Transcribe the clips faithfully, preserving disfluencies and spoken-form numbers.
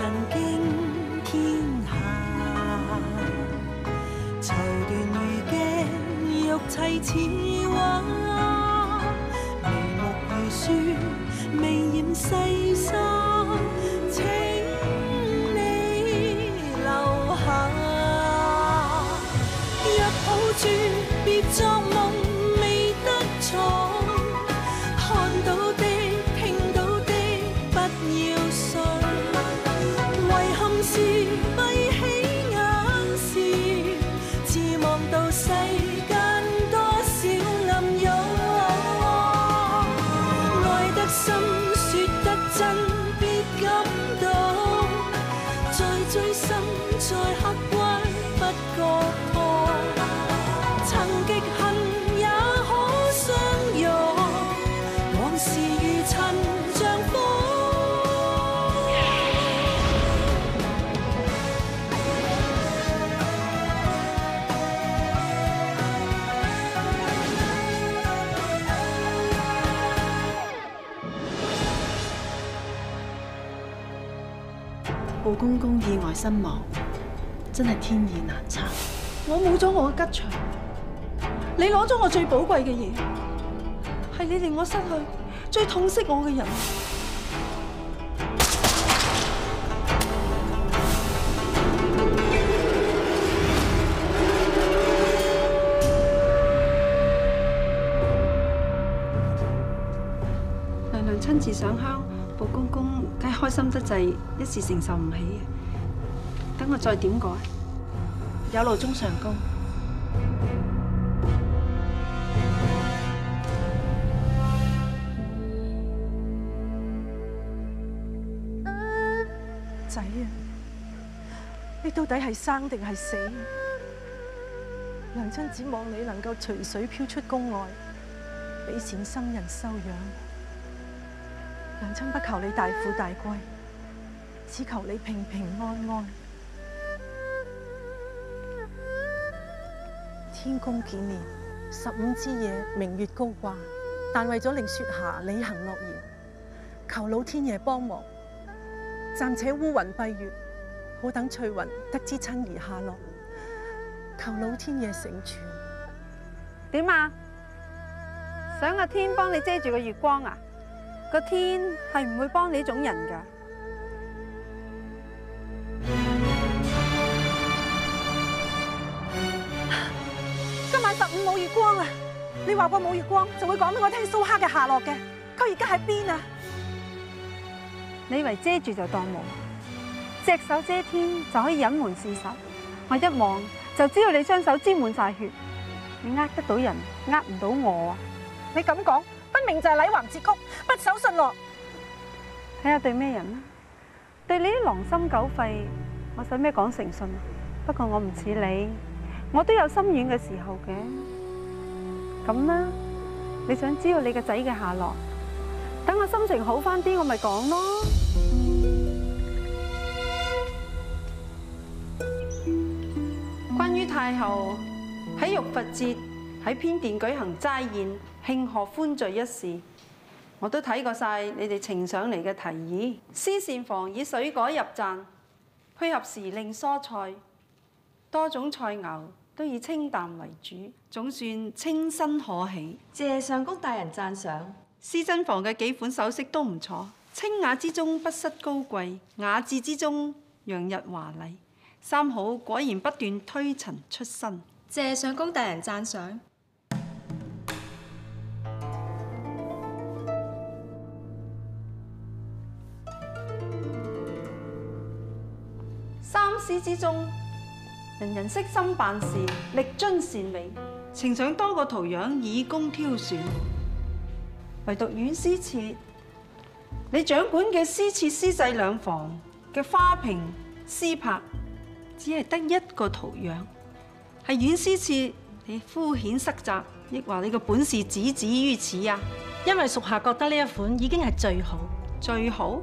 震驚天下。綢緞如鏡，玉砌似畫，眉目如雪，未染細沙。請你留下，若抱住別作夢，未得闖。看到的，聽到的，不要信。遺憾是閉起眼時，自望到世間多少暗湧。愛得深，說得真，別感動。再追深，再刻骨，不覺痛。曾極恨也可相擁，往事如塵像風。 寶公公意外身亡，真係天意難測。我冇咗我嘅吉祥，你攞咗我最寶貴嘅嘢，係你令我失去最痛惜我嘅人。娘娘親自上香，寶公公梗係開心得滯，一時承受唔起嘅。等我再點改，有勞中上高。 仔啊，你到底係生定係死？娘親只望你能夠隨水飄出宮外，俾善心人收養。娘親不求你大富大貴，只求你平平安安。天公紀年，十五之夜，明月高掛，但為咗令雪霞履行諾言，求老天爺幫忙，暫且烏雲蔽月，好等翠雲得知親兒下落，求老天爺成全。 點啊？想個天幫你遮住個月光啊？個天係唔會幫你呢種人㗎。 今晚十五冇月光啊！你話過冇月光，就會講俾我聽蘇克嘅下落嘅。佢而家喺邊啊？ 你以為遮住就當冇，隻手遮天就可以隱瞞事實？我一望就知道你雙手沾滿晒血，你呃得到人，呃唔到我啊！ 你咁講，分明就係禮橫節曲，不守信諾。 睇下對咩人啦？對你啲狼心狗肺，我使咩講誠信啊？不過我唔似你，我都有心軟嘅時候嘅。咁啦，你想知道你個仔嘅下落，等我心情好翻啲，我咪講咯。關於太后喺玉佛節喺偏殿舉行齋宴慶賀歡聚一事，我都睇過晒你哋呈上嚟嘅提議。司膳房以水果入饌，配合時令蔬菜，多種菜肴都以清淡為主，總算清新可喜。 謝上宮大人讚賞。 司珍房嘅幾款首飾都唔錯，清雅之中不失高貴，雅致之中洋溢華麗。三好果然不斷推陳出新。 謝上宮大人讚賞。 三司之中，人人悉心辦事，力臻善美，呈上多個圖樣以供挑選。唯獨院司設，你掌管嘅司設司製兩房嘅花瓶、絲柏，只係得一個圖樣，係院司設你敷衍塞責，抑或你個本事只止於此啊？ 因為屬下覺得呢一款已經係最好， 最好。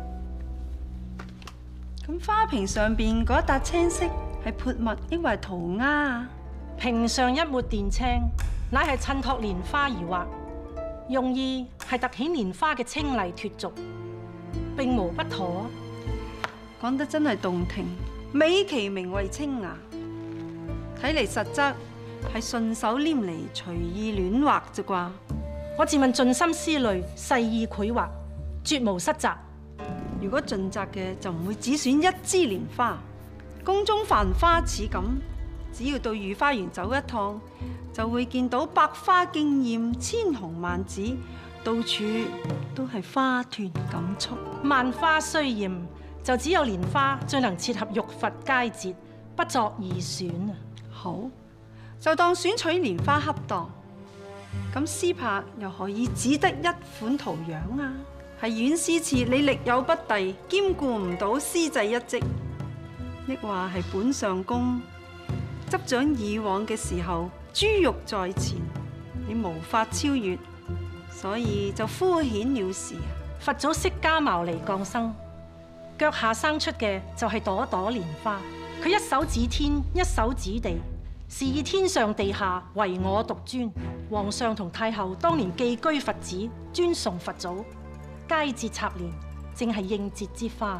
咁花瓶上邊嗰一笪青色係潑墨，抑或係塗鴉啊？ 瓶上一抹靛青，乃係襯托蓮花而畫，用意係凸顯蓮花嘅清麗脫俗，並無不妥。 講得真係動聽，美其名為清雅，睇嚟實則係順手拈嚟隨意亂畫啫啩。 我自問盡心思慮，細意繪畫，絕無失責。 如果盡責嘅就唔會只選一枝蓮花，宮中繁花似錦，只要到御花園走一趟，就會見到百花競豔，千紅萬紫，到處都係花團錦簇。 萬花雖豔，就只有蓮花最能切合玉佛佳節，不作二選啊！ 好，就當選取蓮花恰當。咁詩拍又可以只得一款圖樣啊？係阮詩詞，你力有不逮，兼顧唔到詩制一職，抑或係本相公執掌以往嘅時候，珠玉在前，你無法超越，所以就敷衍了事啊！ 佛祖釋迦牟尼降生，腳下生出嘅就係朵朵蓮花，佢一手指天，一手指地，是以天上地下唯我獨尊。皇上同太后當年寄居佛寺，尊崇佛祖，佳節插蓮，正係應節之花。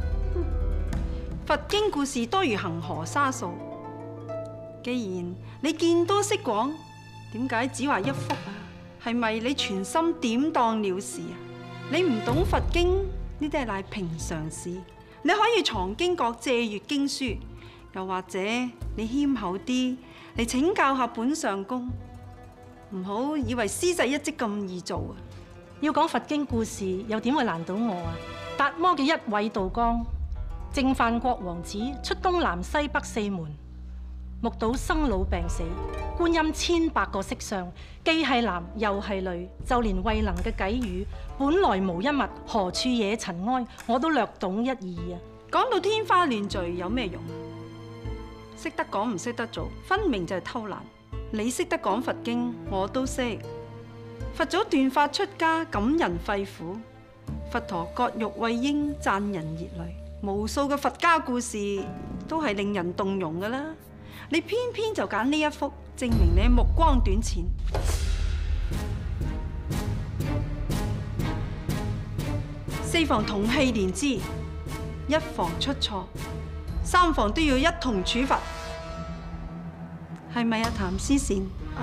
佛經故事多如恒河沙數，既然你見多識廣，點解只話一幅啊？係咪你全心典當了事啊？你唔懂佛經呢啲係乃平常事，你可以藏經閣借閱經書，又或者你謙厚啲嚟請教下本相公，唔好以為詩制一職咁易做啊！ 要講佛經故事，又點會難到我啊？達摩嘅一葦渡江，淨飯國王子出東南西北四門，目睹生老病死，觀音千百個色相，既係男又係女，就連慧能嘅偈語本來無一物，何處惹塵埃，我都略懂一二啊！ 講到天花亂墜有咩用？識得講唔識得做，分明就係偷懶。你識得講佛經，我都識。佛祖斷髮出家，感人肺腑；佛陀割肉餵鷹，讚人熱淚。無數嘅佛家故事都係令人動容㗎啦。你偏偏就揀呢一幅，證明你目光短淺。四房同氣連枝，一房出錯，三房都要一同處罰，係咪啊？譚詩善啊，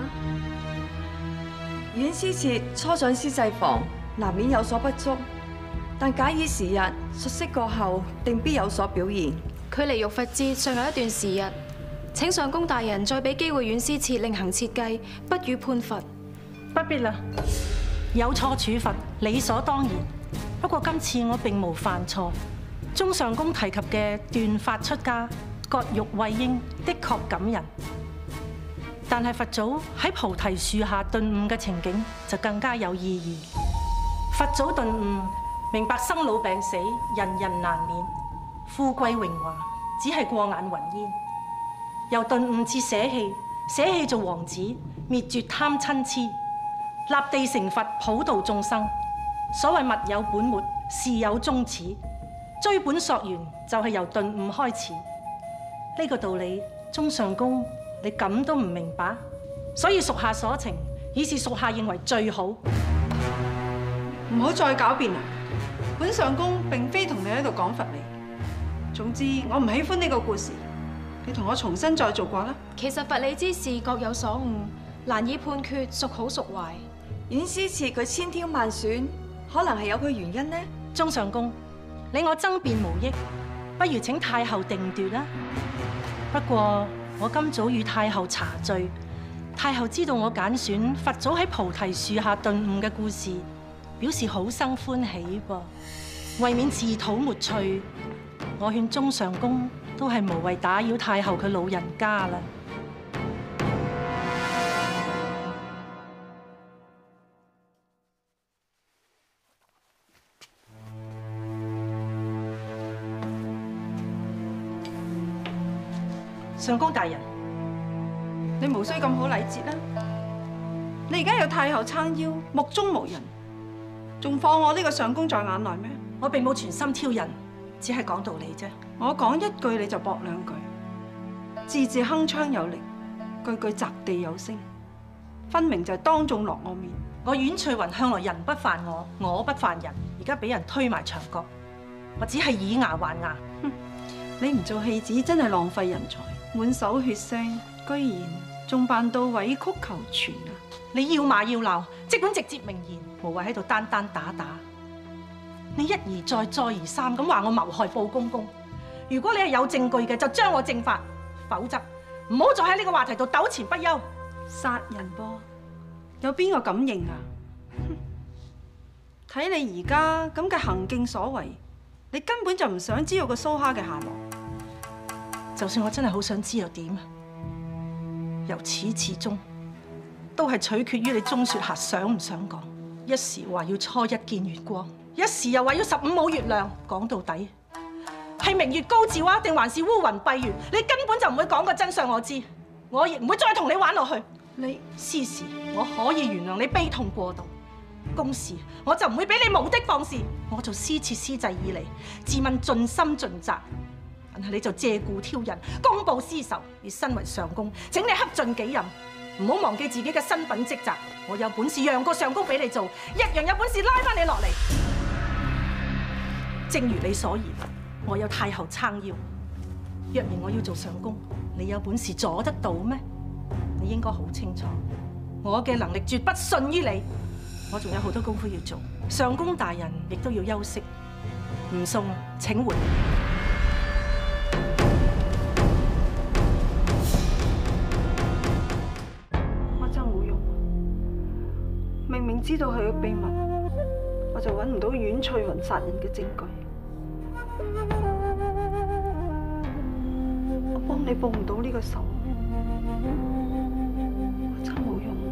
阮詩詞初上詩制房，難免有所不足，但假以時日，熟悉過後，定必有所表現。 距離玉佛節尚有一段時日，請上公大人再俾機會阮詩詞另行設計，不予判罰。 不必啦，有錯處罰，理所當然。不過今次我並無犯錯。中上公提及嘅斷髮出家、割肉餵鷹，的確感人。但係佛祖喺菩提樹下頓悟嘅情景就更加有意義。佛祖頓悟，明白生老病死，人人難免；富貴榮華，只係過眼雲煙。由頓悟至捨棄，捨棄做王子，滅絕貪嗔痴，立地成佛，普度眾生。所謂物有本末，事有終始，追本溯源就係由頓悟開始。呢、這個道理，中上公你咁都唔明白，所以屬下所情，已是屬下認為最好。 唔好再狡辯啦！本相公並非同你喺度講佛理。總之，我唔喜歡呢個故事，你同我重新再做過啦。 其實佛理之事各有所悟，難以判決孰好孰壞。 阮詩詞佢千挑萬選，可能係有佢原因呢？ 中上公，你我爭辯無益，不如請太后定奪啦。不過我今早與太后茶敘，太后知道我揀選佛祖喺菩提樹下頓悟嘅故事，表示好生歡喜噃。為免自討沒趣，我勸中上公都係無謂打擾太后佢老人家啦。上公大人， 你無需咁好禮節啦。你而家有太后撐腰，目中無人，仲放我呢個上公在眼內咩？ 我並冇全心挑釁，只係講道理啫。 我講一句你就駁兩句，字字鏗鏘有力，句句擲地有聲，分明就係當眾落我面。 我阮翠雲向來人不犯我，我不犯人，而家俾人推埋牆角， 我只係以牙還牙。 你唔做戲子真係浪費人才，滿手血腥，居然仲扮到委曲求全啊！ 你要罵要鬧，即管直接明言，無謂喺度單單打打。你一而再，再而三咁話我謀害報公公。如果你係有證據嘅，就將我正法；否則唔好再喺呢個話題度糾纏不休。 殺人噃，有邊個敢認啊？睇你而家咁嘅行徑所為，你根本就唔想知道個蘇蝦嘅下落。 就算我真係好想知又點啊？由始至終都係取決於你鐘雪霞想唔想講。一時話要初一見月光，一時又話要十五冇月亮。講到底係明月高照啊，定還是烏雲蔽月？你根本就唔會講個真相我知，我亦唔會再同你玩落去。你私事我可以原諒你悲痛過度，公事我就唔會俾你無的放矢。我做司設司祭以嚟，自問盡心盡責，但係你就借故挑釁，公報私仇。你身為上公，請你恪盡己任，唔好忘記自己嘅身份職責。我有本事讓個上公俾你做，一樣有本事拉翻你落嚟。正如你所言，我有太后撐腰。若然我要做上公，你有本事阻得到咩？你應該好清楚，我嘅能力絕不遜於你。我仲有好多功夫要做，上公大人亦都要休息。唔送，請回。 我真係冇用，明明知道佢嘅秘密，我就揾唔到阮翠雲殺人嘅證據。我幫你報唔到呢個仇，我真係冇用。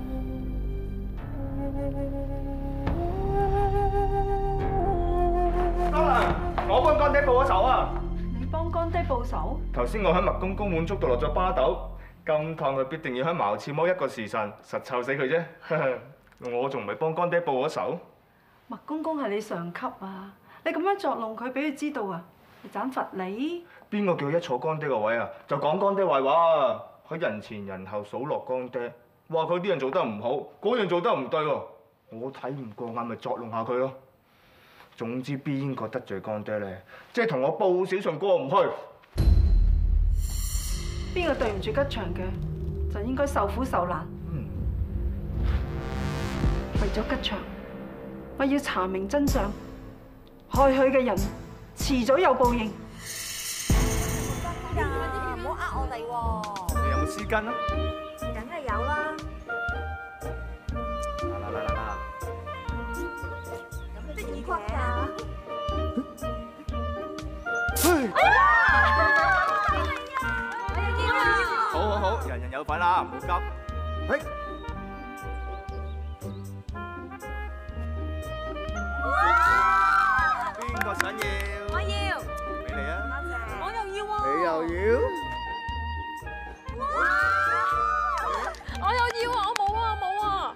當然，我幫乾爹報咗仇啊！ 你幫乾爹報仇？ 頭先我喺麥公公滿足度落咗巴豆，咁燙佢必定要喺茅廁踎一個時辰，實臭死佢啫。我仲唔係幫乾爹報咗仇？ 麥公公係你上級啊！你咁樣作弄佢，俾佢知道啊，你斬罰你。 邊個叫佢一坐乾爹個位啊？就講乾爹壞話啊！喺人前人後數落乾爹，話佢啲人做得唔好，嗰樣做得唔對喎。我睇唔過眼，咪作弄下佢咯。總之邊個得罪乾爹咧，即係同我報小信過唔去。 邊個對唔住吉祥嘅，就應該受苦受難。 嗯。 為咗吉祥，我要查明真相，害佢嘅人遲早有報應。 唔好呃我哋喎。 你有冇絲巾啊？ 梗係有啦。 嗱嗱嗱嗱嗱！ 有咩得意嘅？ 哎呀！我要啊！好好好，人人有份啦，唔好急。嘿！邊個想要？ 我要。 俾你啊！ 多謝。我又要你喎。 又要？ 我又要啊！我冇啊！冇啊！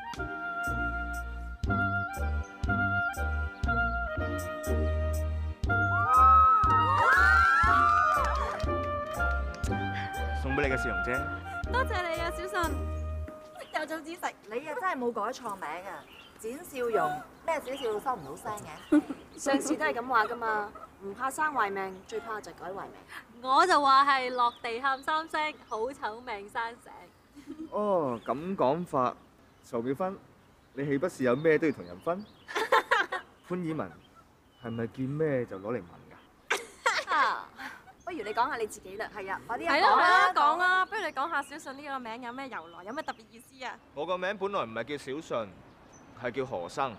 送俾你嘅笑容姐。 多謝你啊，小信。有種知識，你啊真係冇改錯名啊！展笑容，咩小笑收唔到聲嘅？ 上次都係咁話噶嘛，唔怕生壞命，最怕就係改壞命。 我就話係落地喊三聲，好醜命生醒。 哦，咁講法，曹妙芬，你豈不是有咩都要同人分？潘以文係咪見咩就攞嚟問㗎？ 啊，不如你講下你自己啦。係啊，快啲係啦係啦，講啊！不如你講下小信呢個名有咩由來，有咩特別意思啊？ 我個名本來唔係叫小信，係叫何生，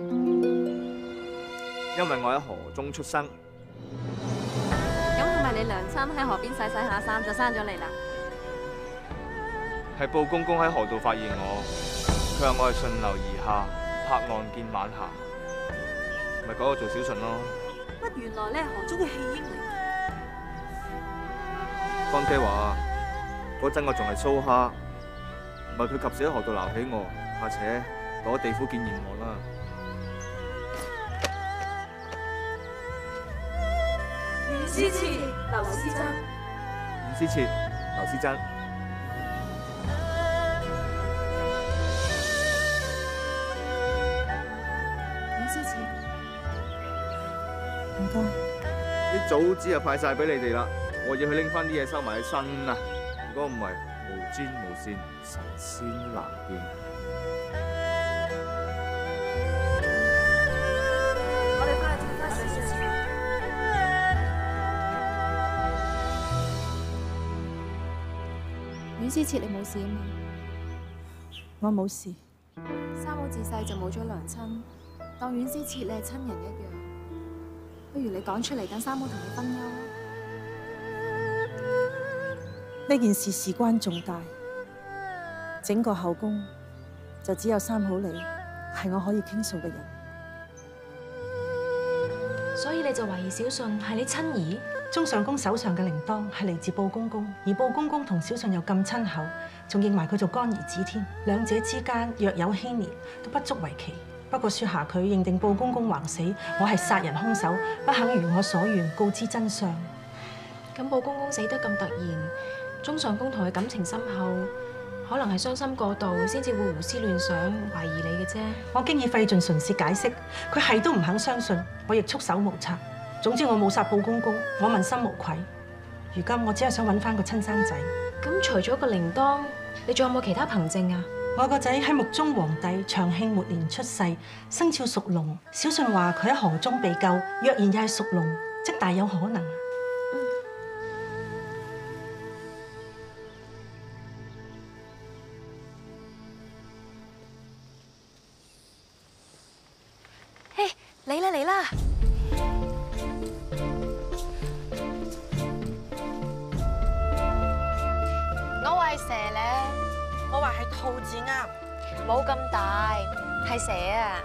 因為我喺河中出生。 咁係咪你娘親喺河邊洗洗下衫就生咗你啦？ 係報公公喺河度發現我，佢話我係順流而下，拍岸見晚霞，咪改我做小信咯。 乜原來你係河中嘅棄嬰嚟？ 乾爹話嗰陣我仲係蘇蝦，唔係佢及時喺河度撈起我，怕且攞地府檢驗我啦。 袁思慈、劉思珍。 袁思切、劉思珍。 袁思慈。 唔該。 啲棗子就派晒俾你哋啦，我要去拎翻啲嘢收埋喺身啊！如果唔係，無尖無線，神仙難見。 我哋翻去睇睇先。 阮思切，你冇事啊嘛？ 我冇事。 三好自細就冇咗娘親，當阮思切你係親人一樣。不如你講出嚟，等三好同你分憂啊！ 呢件事事關重大，整個後宮就只有三好你係我可以傾訴嘅人。 所以你就懷疑小順係你親兒？ 中上宮手上嘅鈴鐺係嚟自布公公，而布公公同小順又咁親厚，仲認埋佢做乾兒子添。兩者之間若有牽連，都不足為奇。不過雪霞佢認定布公公橫死，我係殺人兇手，不肯如我所願告知真相。 咁布公公死得咁突然，中上宮同佢感情深厚，可能係傷心過度，先至會胡思亂想，懷疑你嘅啫。 我經已費盡唇舌解釋，佢係都唔肯相信，我亦束手無策。總之我冇殺布公公，我問心無愧。如今我只係想揾翻個親生仔。 咁除咗個鈴鐺，你仲有冇其他憑證啊？ 我個仔喺穆宗皇帝長慶末年出世，生肖屬龍。小順話佢喺河中被救，若然又係屬龍，即大有可能。 嘿，嚟啦嚟啦！我話係蛇咧， 我話係兔字啱， 冇咁大，係蛇啊！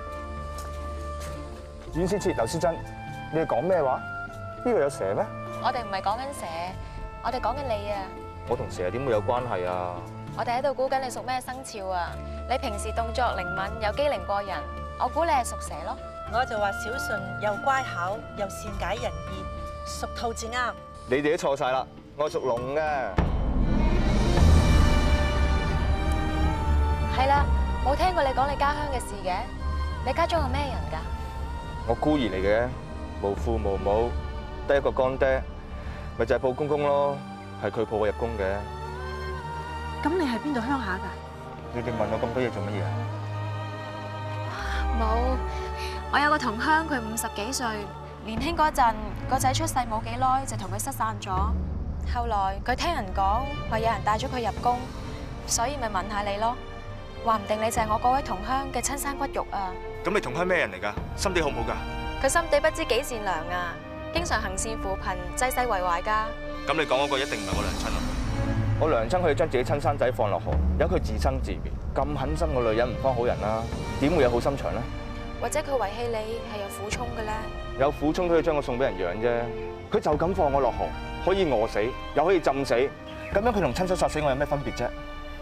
阮思切、劉思珍，你哋講咩話？呢度有蛇咩？ 我哋唔係講緊蛇，我哋講緊你啊！ 我同蛇點會有關係啊？ 我哋喺度估緊你屬咩生肖啊？你平時動作靈敏又機靈過人，我估你係屬蛇咯。 我就話小順又乖巧又善解人意，屬兔字啱。 你哋都錯晒啦，我屬龍嘅。 係啦，冇聽過你講你家鄉嘅事嘅。你家中有咩人㗎？ 我孤兒嚟嘅，無父無母，得一個乾爹，咪就係布公公咯，係佢抱我入宮嘅。 咁你係邊度鄉下㗎？ 你哋問我咁多嘢做乜嘢啊？ 冇，我有個同鄉，佢五十幾歲，年輕嗰陣個仔出世冇幾耐就同佢失散咗。後來佢聽人講話有人帶咗佢入宮，所以咪問下你咯。話唔定你就係我嗰位同鄉嘅親生骨肉啊！ 咁你同鄉咩人嚟㗎？心地好唔好㗎？ 佢心地不知幾善良啊，經常行善扶貧，濟世為懷㗎。 咁你講嗰個一定唔係我娘親咯？我娘親可以將自己親生仔放落河，由佢自生自滅，咁狠心嘅女人唔幫好人啦，點會有好心腸咧？ 或者佢遺棄你係有苦衷嘅咧？ 有苦衷都可以將我送俾人養啫，佢就咁放我落河，可以餓死，又可以浸死，咁樣佢同親手殺死我有咩分別啫？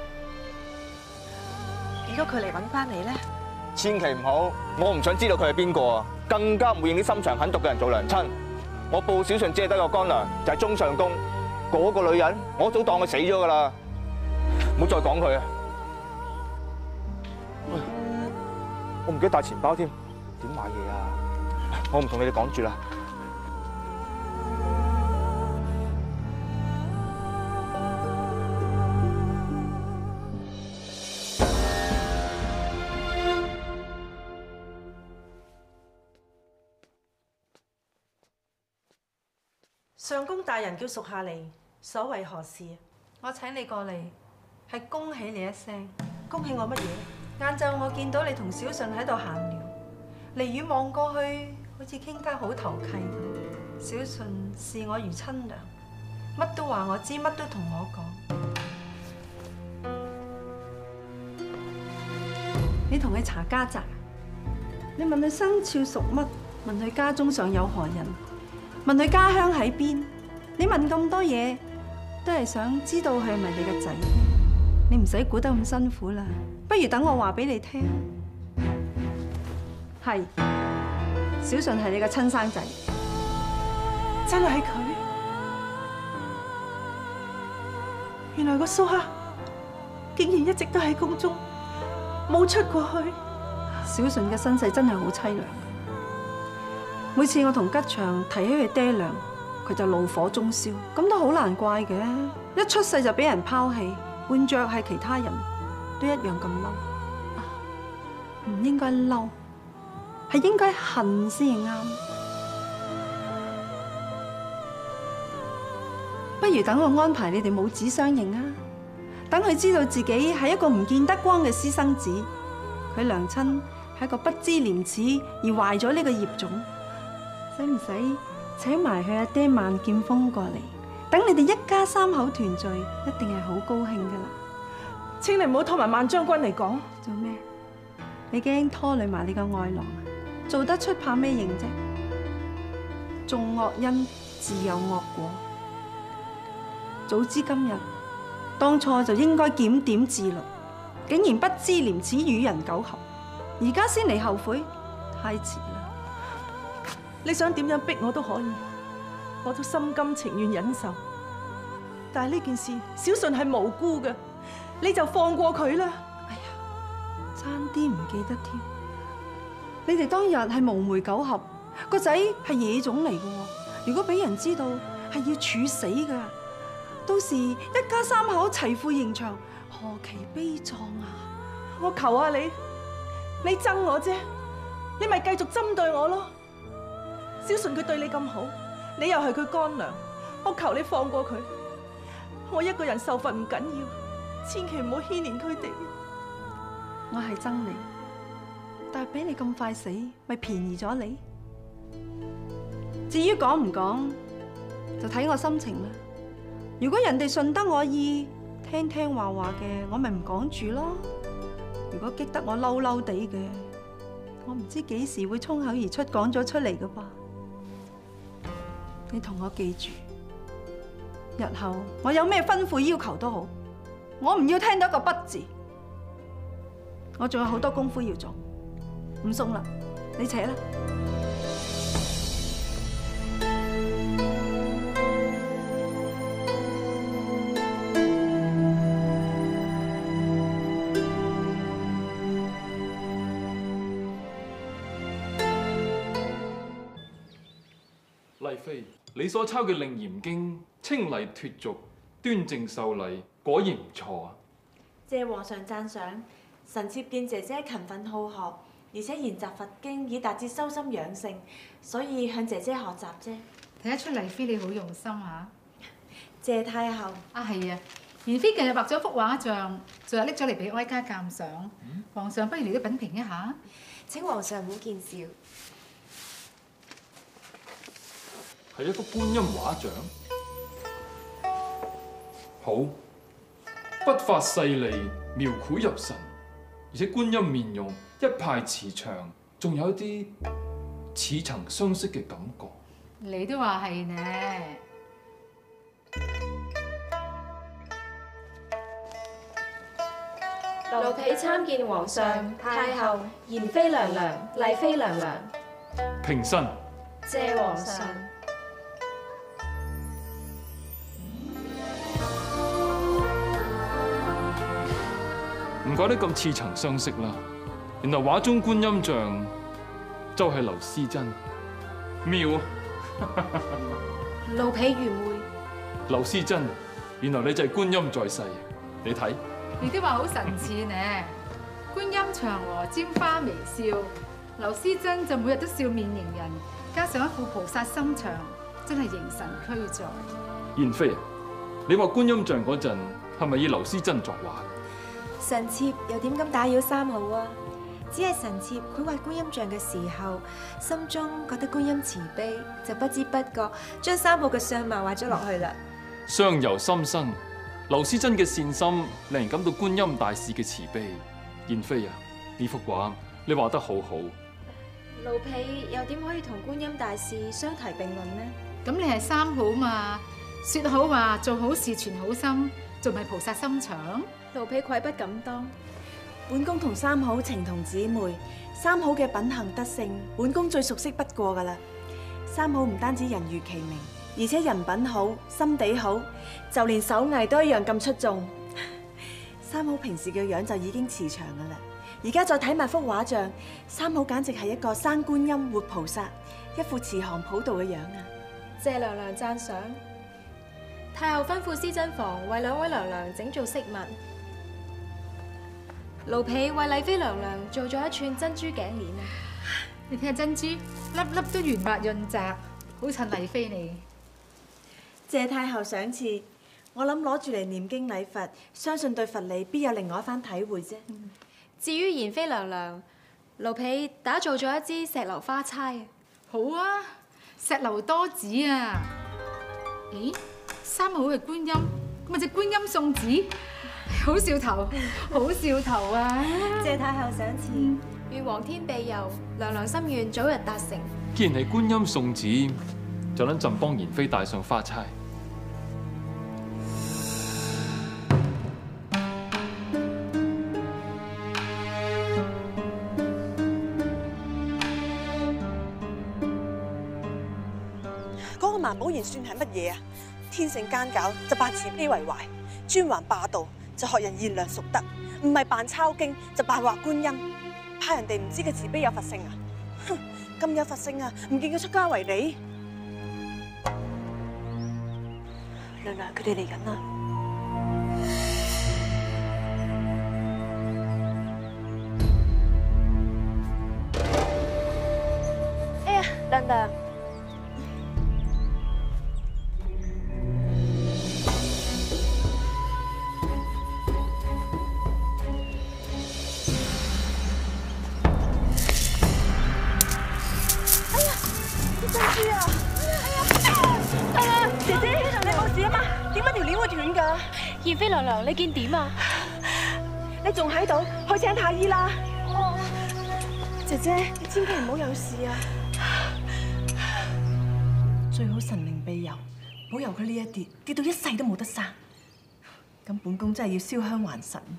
如果佢嚟揾翻你咧， 千祈唔好，我唔想知道佢係邊個啊，更加唔會認啲心腸狠毒嘅人做娘親。我布小順只係得個乾娘，就係中上宮嗰個女人，我早當佢死咗㗎啦，唔好再講佢啊！我唔記得帶錢包添，點買嘢啊？我唔同你哋講住啦。 上宮大人叫屬下嚟，所謂何事？ 我請你過嚟，係恭喜你一聲。 恭喜我乜嘢？ 晏晝我見到你同小順喺度閒聊，離遠望過去，好似傾得好投契咁。小順視我如親娘，乜都話我知，乜都同我講。你同佢查家宅，你問佢生肖屬乜，問佢家中上有何人，問佢家鄉喺邊。你問咁多嘢，都係想知道佢係咪你個仔。你唔使估得咁辛苦啦，不如等我話俾你聽。係，小順係你個親生仔。 真係佢？原來個蘇克竟然一直都喺宮中，冇出過去。 小順嘅身世真係好凄涼。 每次我同吉祥提起佢爹娘，佢就怒火中燒，咁都好難怪嘅。一出世就俾人拋棄，換着係其他人都一樣咁嬲。唔應該嬲，係應該恨先啱。不如等我安排你哋母子相認啊！等佢知道自己係一個唔見得光嘅私生子，佢娘親係一個不知廉恥而壞咗呢個業種。使唔使請埋佢阿爹萬劍鋒過嚟？等你哋一家三口團聚，一定係好高興噶啦！ 請你唔好拖埋萬將軍嚟講。 做咩？你驚拖累埋你個愛郎啊？做得出怕咩認啫？種惡因自有惡果。早知今日，當初就應該檢點自律，竟然不知廉恥與人苟合，而家先嚟後悔，太遲啦！ 你想點樣逼我都可以，我都心甘情願忍受。但係呢件事，小順係無辜嘅，你就放過佢啦。 哎呀，差啲唔記得添。你哋當日係無媒苟合，個仔係野種嚟嘅，如果俾人知道，係要處死㗎。到時一家三口齊赴刑場，何其悲壯啊！ 我求下你，你憎我啫，你咪繼續針對我咯。小順佢對你咁好，你又係佢乾娘，我求你放過佢。我一個人受罰唔緊要，千祈唔好牽連佢哋。 我係憎你，但係俾你咁快死，咪便宜咗你。至於講唔講，就睇我心情啦。如果人哋順得我意，聽聽話話嘅，我咪唔講住咯。如果激得我嬲嬲地嘅，我唔知幾時會衝口而出講咗出嚟㗎噃。你同我記住，日後我有咩吩咐要求都好，我唔要聽到一個不字。我仲有好多功夫要做，唔送啦，你扯啦。 麗妃，你所抄嘅《令嚴經》清麗脫俗、端正秀麗，果然唔錯啊！ 謝皇上讚賞，臣妾見姐姐勤奮好學，而且研習佛經以達至修心養性，所以向姐姐學習啫。 睇得出麗妃你好用心嚇。 謝太后。 啊係啊，賢妃近日畫咗幅畫像，昨日拎咗嚟俾哀家鑑賞。嗯、皇上不如你都品評一下。 請皇上唔好見笑。 係一幅觀音畫像，好，筆法細膩，描繪入神，而且觀音面容一派慈祥，仲有一啲似曾相識嘅感覺。 你都話係呢？ 奴婢參見皇上、太后、賢妃娘娘、麗妃娘娘。 平身。 謝皇上。 唔怪得咁似曾相識啦，原來畫中觀音像就係劉思珍，妙啊！ 奴婢愚昧。 劉思珍，原來你就係觀音在世，你睇。 你都話好神似呢，觀音長和沾花微笑，劉思珍就每日都笑面迎人，加上一副菩薩心腸，真係形神俱在。 賢妃啊，你畫觀音像嗰陣係咪以劉思珍作畫？ 臣妾又點敢打擾三好啊？只係臣妾繪畫觀音像嘅時候，心中覺得觀音慈悲，就不知不覺將三好嘅相貌畫咗落去啦。 相由心生，劉思珍嘅善心令人感到觀音大士嘅慈悲。賢妃啊，呢幅畫你畫得好好。 奴婢又點可以同觀音大士相提並論呢？ 咁你係三好嘛？說好話做好事存好心，仲係菩薩心腸？ 奴婢愧不敢當。本宮同三好情同姊妹，三好嘅品行德性，本宮最熟悉不過噶啦。三好唔單止人如其名，而且人品好，心地好，就連手藝都一樣咁出眾。三好平時嘅樣就已經慈祥噶啦， 而家再睇埋幅畫像，三好簡直係一個生觀音活菩薩，一副慈航普渡嘅樣啊！ 謝娘娘讚賞。太后吩咐施珍房為兩位娘娘整做飾物。奴婢為麗妃娘娘做咗一串珍珠頸鏈啊！ 你睇下珍珠，粒粒都圓滑潤澤，好襯麗妃你。 謝太后賞賜，我諗攞住嚟念經禮佛，相信對佛理必有另外一番體會啫。 至於賢妃娘娘，奴婢打造咗一支石榴花釵。 好啊，石榴多子啊！咦，三好係觀音，咁咪隻觀音送子，好兆頭，好兆頭啊！ 謝太后賞賜，願皇天庇佑，娘娘心願早日達成。 既然係觀音送子，就等朕幫賢妃戴上花釵。 嗰個萬寶賢算係乜嘢啊？天性奸狡就扮慈悲為懷，專橫霸道就學人賢良淑德，唔係扮抄經就扮畫觀音，怕人哋唔知佢慈悲有佛性啊！哼，咁有佛性啊，唔見佢出家為尼。娘娘，佢哋嚟緊啦！ 哎呀，娘娘！ 賢妃娘娘，你見點啊？ 你仲喺度？去請太醫啦！姐姐，你千祈唔好有事啊！ 最好神靈庇佑，保佑佢呢一跌跌到一世都冇得生。咁本宮真係要燒香還神。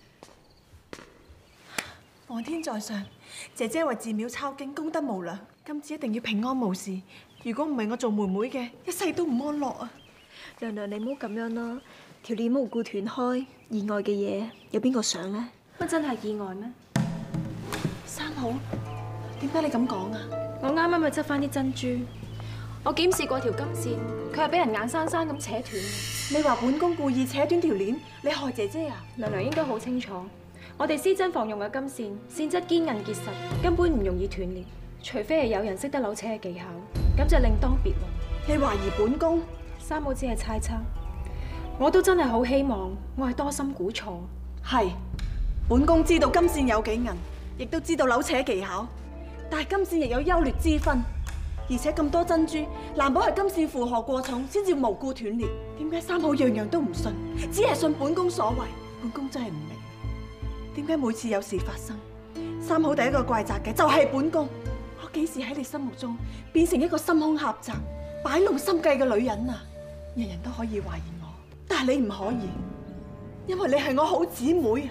皇天在上，姐姐為寺廟抄經，功德無量，今次一定要平安無事。如果唔係我做妹妹嘅，一世都唔安樂啊！ 娘娘，你唔好咁樣啦，條鏈無故斷開，意外嘅嘢有邊個想呢？乜真係意外咩？ 三好，點解你咁講啊？ 我啱啱去執翻啲珍珠，我檢視過條金線，佢係俾人硬生生咁扯斷。 你話本宮故意扯短條鏈，你害姐姐啊？ 娘娘應該好清楚，我哋施珍房用嘅金線，線質堅韌結實，根本唔容易斷裂，除非係有人識得扭扯嘅技巧，咁就另當別論。 你懷疑本宮？ 三好只係猜測，我都真係好希望我係多心估錯。 係，本宮知道金線有幾韌，亦都知道扭扯技巧，但係金線亦有優劣之分，而且咁多珍珠，難保係金線負荷過重先至無故斷裂。點解三好樣樣都唔信，只係信本宮所為？本宮真係唔明，點解每次有事發生，三好第一個怪責嘅就係本宮？我幾時喺你心目中變成一個心胸狹窄、擺弄心計嘅女人啊？人人都可以懷疑我，但係你唔可以，因為你係我好姊妹啊！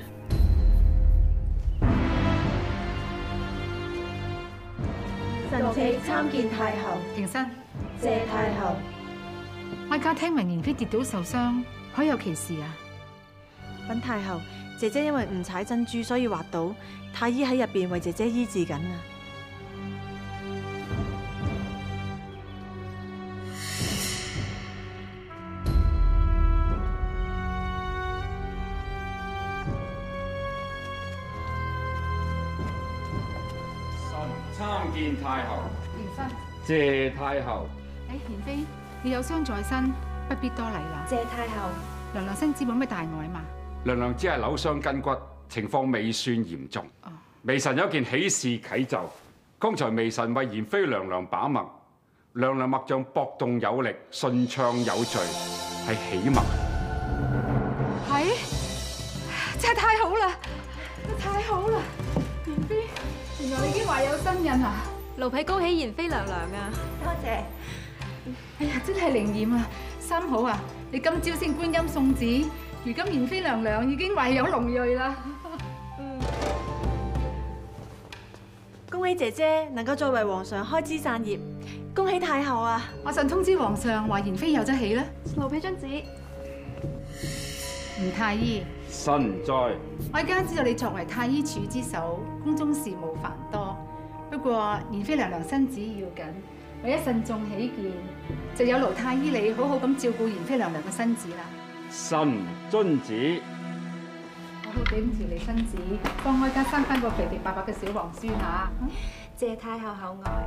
臣妾參見太后。 平身。 謝太后。 我而家聽聞賢妃跌倒受傷，可有其事啊？ 稟太后，姐姐因為誤踩珍珠，所以滑倒，太醫喺入邊為姐姐醫治緊啊！ 參見太后。 平身。 謝太后。 誒，賢妃，你有傷在身，不必多禮啦。 謝太后。 娘娘身子冇咩大礙嘛？ 娘娘只係扭傷筋骨，情況未算嚴重。 哦。 微臣有件喜事啟奏，剛才微臣為賢妃娘娘把脈，娘娘脈象搏動有力，順暢有序，係喜脈。 係，真係太好啦！太好啦，賢妃。原來你已經懷有身孕啊！ 奴婢恭喜賢妃娘娘啊！ 多謝。哎呀，真係靈驗啊！三好啊，你今朝先觀音送子，如今賢妃娘娘已經懷有龍裔啦。 嗯。恭喜姐姐能夠再為皇上開枝散葉，恭喜太后啊！ 我陣通知皇上話賢妃有得喜啦。 奴婢遵旨。 吳太醫， 臣在。 我而家知道你作為太醫處之首，宮中事務繁多。不過妍妃娘娘身子要緊，為咗慎重起見，就有勞太醫你好好咁照顧妍妃娘娘嘅身子啦。 臣遵旨。 我好對唔住你身子，幫我而家生翻個肥肥白白嘅小皇孫嚇。 謝太后厚愛。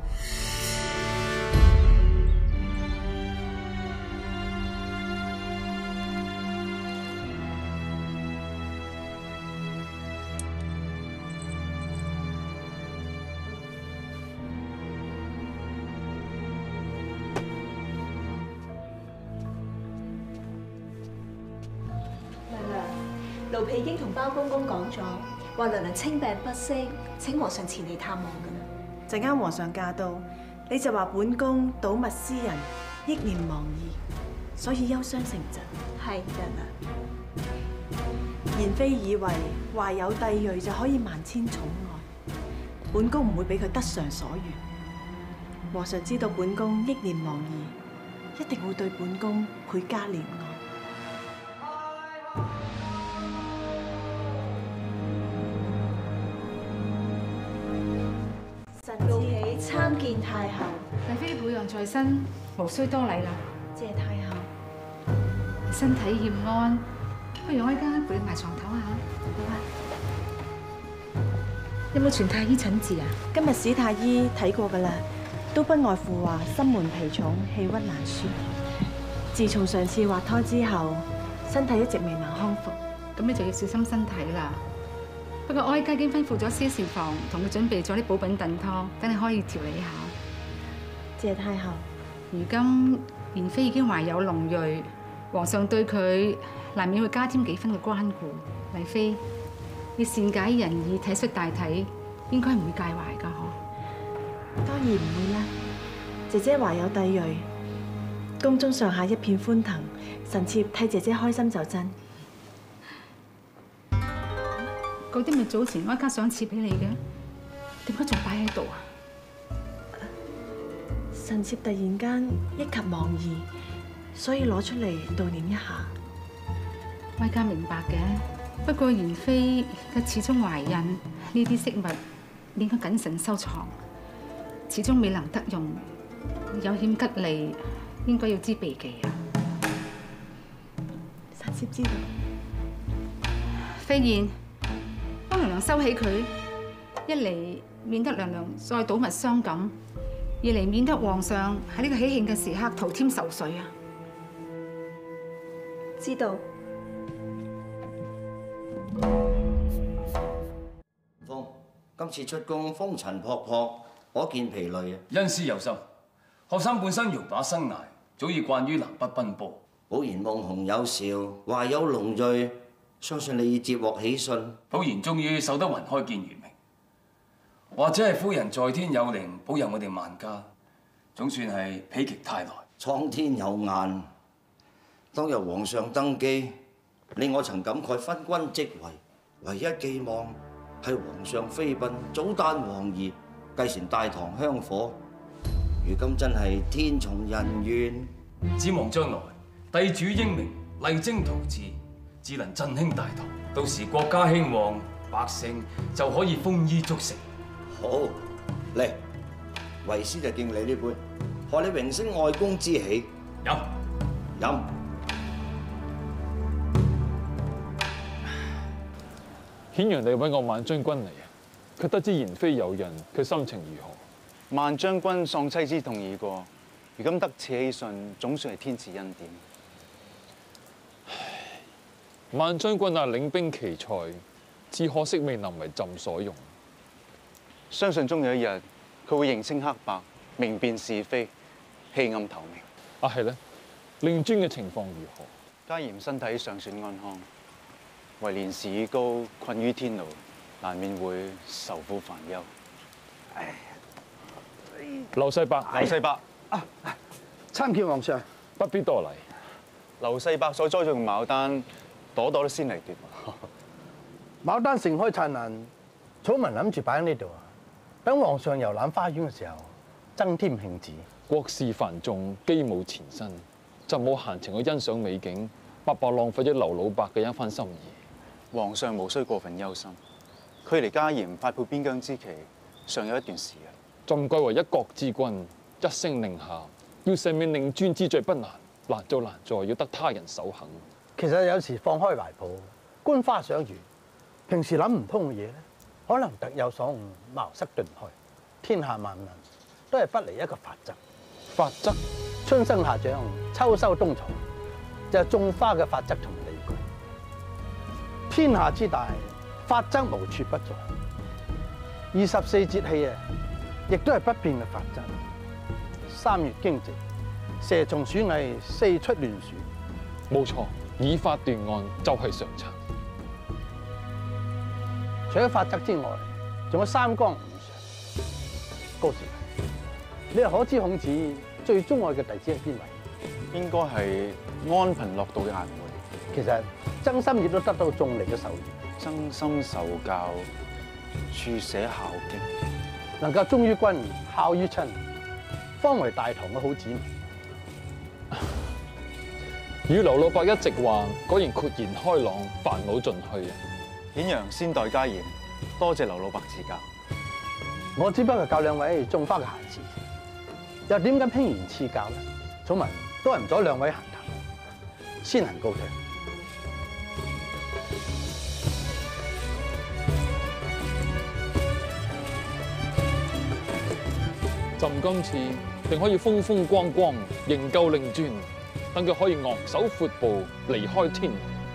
奴婢已經同包公公講咗，話娘娘清病不適，請皇上前嚟探望㗎啦。陣間皇上駕到，你就話本宮睹物思人，憶念忘義，所以憂傷成疾。係娘娘。妍妃以為懷有帝裔就可以萬千寵愛，本宮唔會俾佢得償所願。皇上知道本宮憶念忘義，一定會對本宮倍加憐愛。奴婢參見太后。 麗妃保養在身，無需多禮啦。 謝太后。 身體欠安，不如我而家陪你埋床唞下。 好啊。 有冇傳太醫診治啊？ 今日史太醫睇過㗎啦，都不外乎話心悶脾重、氣鬱難舒。自從上次滑胎之後，身體一直未能康復。 咁你就要小心身體啦。不過我而家已經吩咐咗賒膳房同佢準備咗啲補品燉湯，等你可以調理下。 謝太后。 如今妍妃已經懷有龍裔，皇上對佢難免會加添幾分嘅關顧。麗妃，你善解人意、體恤大體，應該唔會介懷㗎嗬？ 當然唔會啦。姐姐懷有帝裔，宮中上下一片歡騰，臣妾替姐姐開心就真。 嗰啲咪早前我一家想賜俾你嘅，點解仲擺喺度啊？ 臣妾突然間一及忘義，所以攞出嚟悼念一下。 我而家明白嘅，不過妍妃佢始終懷孕，呢啲飾物應該謹慎收藏，始終未能得用，有險吉利，應該要知避忌啊。 臣妾知道。 飛燕。幫娘娘收起佢，一嚟免得娘娘再睹物傷感，二嚟免得皇上喺呢個喜慶嘅時刻徒添愁緒啊！ 知道。 風今次出宮風塵僕僕，可見疲累啊！ 恩師有心，學生本身搖把生涯，早已慣於南北奔波。 保研夢熊有兆，懷有龍裔。相信你已接獲喜訊， 保研終於守得雲開見月明，或者係夫人在天有靈，保佑我哋萬家，總算係否極泰來。 蒼天有眼，當日皇上登基，令我曾感慨昏君即位，唯一寄望係皇上妃嬪早誕皇兒，繼承大唐香火。如今真係天從人願， 指望將來帝主英明，勵精圖治。只能振興大唐，到時國家興旺，百姓就可以豐衣足食。 好，嚟，為師就敬你呢杯，賀你榮升外公之喜。 飲飲。 顯然你揾我萬將軍嚟啊！佢得知妍妃有孕，佢心情如何？ 萬將軍喪妻之痛已過，如今得此喜訊，總算係天賜恩典。 萬將軍啊，領兵奇才，只可惜未能為朕所用。 相信終有一日，佢會認清黑白，明辨是非，棄暗投明。 啊，係咧，令尊嘅情況如何？ 家嚴身體尚算安康，唯年事已高，困於天牢，難免會愁苦煩憂。唉， 劉世伯， 劉世伯啊，參見皇上， 不必多禮。 劉世伯所栽種嘅牡丹。朵朵都先嚟奪， 牡丹盛開燦爛，草民諗住擺喺呢度啊！等皇上遊覽花園嘅時候，增添興致。 國事繁重，機務纏身，就冇閒情去欣賞美景，白白浪費咗劉老伯嘅一番心意。 皇上無需過分憂心，距離家鹽發配邊疆之期尚有一段時日。 朕貴為一國之君，一聲令下，要赦免令尊之罪不難，難就難在要得他人首肯。 其實有時放開懷抱，觀花賞月，平時諗唔通嘅嘢咧，可能特有所悟，茅塞頓開。天下萬物都係不離一個法則。 法則？ 春生夏長，秋收冬藏，就係種花嘅法則同理據。天下之大，法則無處不在。二十四節氣啊，亦都係不變嘅法則。三月驚蟄，蛇蟲鼠蟻四出亂鼠。 冇錯，以法斷案就係常策。 除咗法則之外，仲有三綱五常。高士，你又可知孔子最鍾愛嘅弟子係邊位？ 應該係安貧樂道嘅顏回。 其實曾心亦都得到眾力嘅授業。 曾心受教，著寫孝經， 能夠忠於君，孝於親，方為大唐嘅好子民。 與劉老伯一席話，果然豁然開朗，煩惱盡去啊！ 顯揚先代家嚴，多謝劉老伯指教。 我只不過教兩位種花嘅孩子，又點敢輕言賜教呢？草民都係唔阻兩位閒談，先行告退。 朕今次定可以風風光光營救令尊，等佢可以昂首闊步離開天。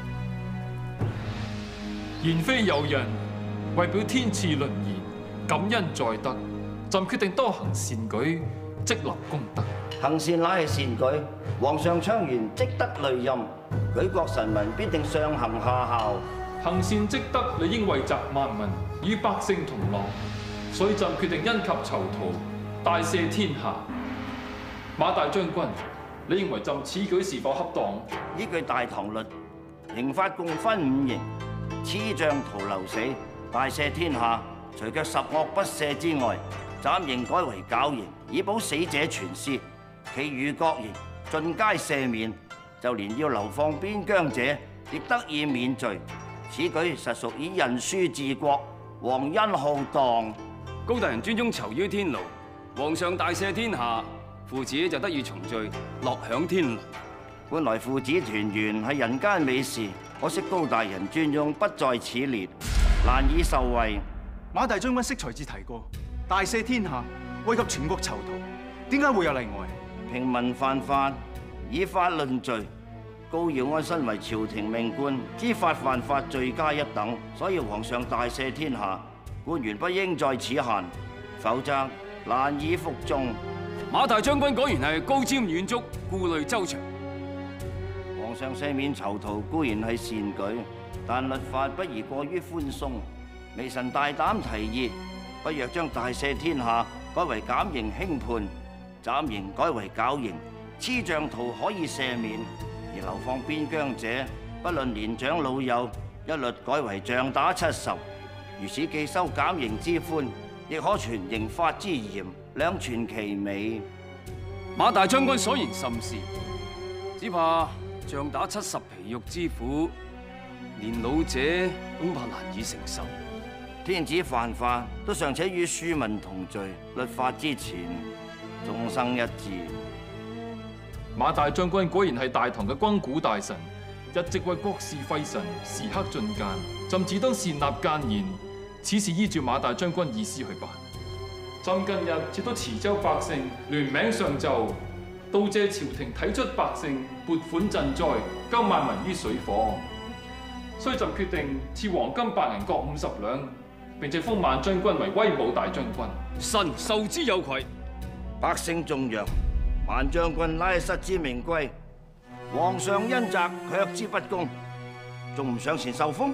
言非有人為表天賜倫言，感恩在德，朕決定多行善舉，積立功德。 行善乃係善舉，皇上倡言積德累任，舉國臣民必定上行下效。 行善積德，理應惠澤萬民，與百姓同樂。所以朕決定因及囚徒，大赦天下。馬大將軍，你認為朕此舉是否恰當？ 依據大唐律，刑法共分五刑：笞杖、徒流死、大赦天下。除卻十惡不赦之外，斬刑改為絞刑，以保死者全屍。其餘各刑盡皆赦免，就連要流放邊疆者，亦得以免罪。此舉實屬以仁恕治國，皇恩浩蕩。 高大人尊宗囚於天牢，皇上大赦天下，父子就得以重聚，樂享天倫。 本來父子團圓係人間美事，可惜高大人尊宗不在此列，難以受惠。 馬大將軍適才至提過，大赦天下，惠及全國囚徒，點解會有例外？ 平民犯法，以法論罪。高堯安身為朝廷命官，知法犯法罪加一等，所以皇上大赦天下，官員不應在此限，否則難以服眾。 馬大將軍果然係高瞻遠矚，顧慮周詳。 皇上赦免囚徒固然係善舉，但律法不宜過於寬鬆。微臣大膽提議，不若將大赦天下改為減刑輕判，斬刑改為絞刑，笞杖徒可以赦免，而流放邊疆者，不論年長老幼，一律改為杖打七十。如此既收減刑之寬，亦可全刑法之嚴，兩全其美。 馬大將軍所言甚是，只怕杖打七十皮肉之苦，年老者恐怕難以承受。 天子犯法都尚且與庶民同罪，律法之前，眾生一致。 馬大將軍果然係大唐嘅軍古大臣，一直為國事費神，時刻進諫。朕只當善納諫言，此事依照馬大將軍意思去辦。朕近日接到池州百姓聯名上奏，道謝朝廷體恤百姓，撥款賑災，救萬民於水火。所以朕決定賜黃金百銀各五十兩。並且封萬將軍為威武大將軍， 臣受之有愧。 百姓頌揚，萬將軍乃係實至名歸，皇上恩澤卻之不恭，仲唔上前受封？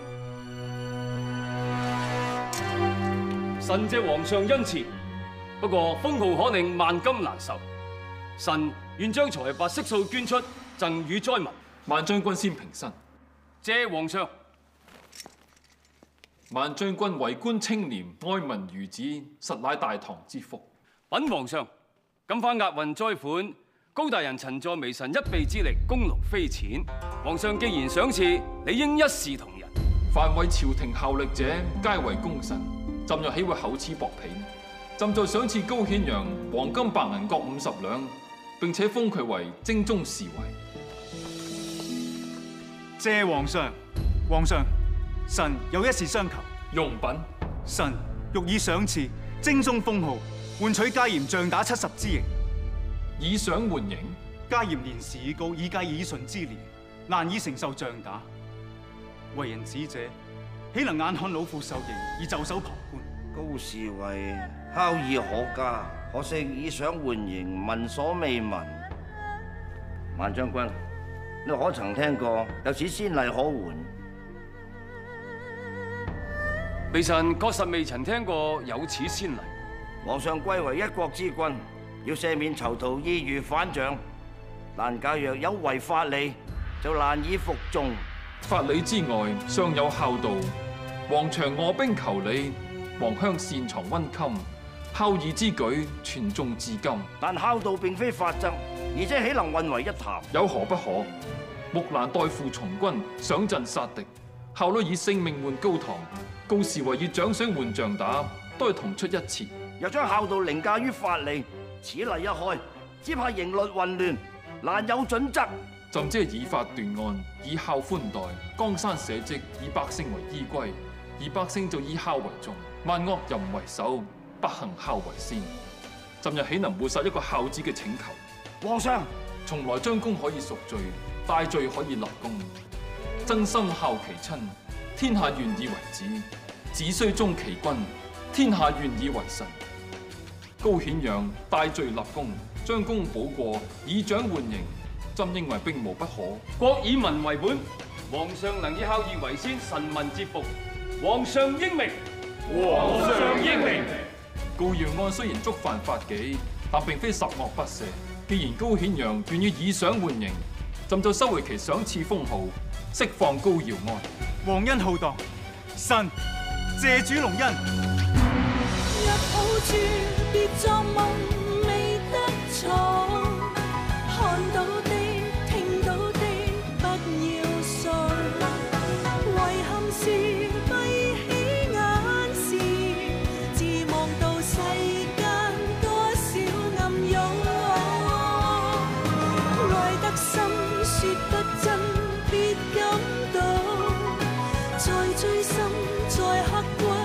臣謝皇上恩賜，不過封號可令萬金難受，臣願將財帛悉數捐出，贈與災民。 萬將軍先平身， 謝皇上。 萬將軍為官清廉，愛民如子，實乃大唐之福。 稟皇上，今番押運災款，高大人陳助微臣一臂之力，功勞非淺。皇上既然賞賜，理應一視同仁。 凡為朝廷效力者，皆為功臣。朕又豈會厚此薄彼呢？朕就賞賜高顯陽黃金白銀各五十兩，並且封佢為征中侍衛。 謝皇上，皇上，臣有一事相求。 用品， 臣欲以賞賜征中封號，換取家嚴仗打七十之刑。 以賞換刑？ 家嚴年事已高，已屆耳順之年，難以承受仗打。為人子者，豈能眼看老父受刑而袖手旁觀？ 高侍衛孝義可嘉，可惜以賞換刑，聞所未聞。萬將軍，你可曾聽過有此先例可援？ 微臣確實未曾聽過有此先例。 皇上貴為一國之君，要赦免囚徒意如反掌，但假若有違法理，就難以服眾。 法理之外，尚有孝道。皇長臥冰求鯉，皇鄉擅藏溫襟，孝義之舉傳頌至今。 但孝道並非法則，而且豈能混為一談？ 有何不可？木蘭代父從軍，上陣殺敵，孝女以性命換高堂，高侍衛以獎賞換仗打，都係同出一轍。 若將孝道凌駕於法理，此例一開，只怕刑律混亂，難有準則。 朕只係以法斷案，以孝寬待，江山社稷，以百姓為依歸，而百姓就以孝為重，萬惡淫為首，不行孝為先。朕又豈能抹殺一個孝子嘅請求？ 皇上， 從來將功可以贖罪，大罪可以立功。真心孝其親，天下願以為子；子雖忠其君，天下願以為臣。高顯陽大罪立功，將功補過，以獎換刑。朕認為並無不可。 國以民為本，皇上能以孝義為先，臣民折服。皇上英明，皇上英明。 高堯案雖然觸犯法紀，但並非十惡不赦。既然高顯陽願意以賞換刑，朕就收回其賞賜封號，釋放高堯案。 皇恩浩蕩，臣謝主隆恩。 若抱住別作夢未得闖，看到的聽到的不要信，遺憾是閉起眼時，自望到世間多少暗湧，愛得深說得真別感動，再追深再刻骨。